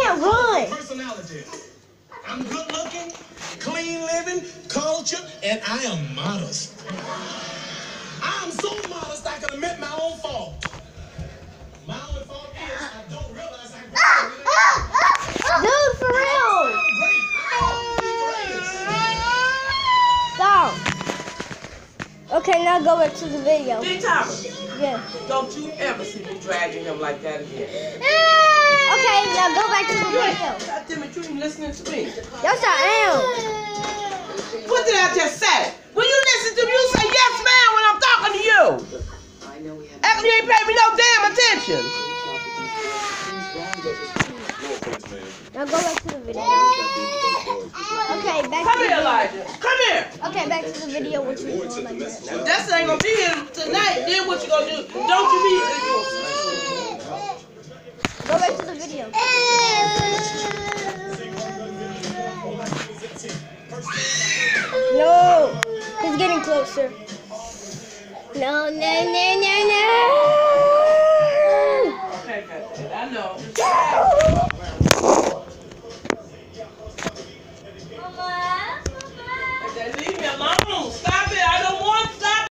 can't run. Personality. I'm good looking, clean living, culture, and I am modest. I'm so modest I can admit my own fault. My only fault is I don't realize I can. Dude, for real. Stop. Okay, now go back to the video. Big Thomas. Yeah. Don't you ever see me dragging him like that again. Okay, now go back to the video. God damn it, you ain't listening to me. Yes, I am. What did I just say? When you listen to me, you say yes, ma'am, when I'm talking to you. Act like you ain't paying me no damn attention. Now go back to the video. Okay, back Come to the here, video. Elijah. Come here. Okay, back to the video. What you doing like that? Now, Dustin ain't gonna be here tonight. Then what you gonna do? Don't you be. Go back to the video. No, he's getting closer. No, no, no, no, no. Okay, I know.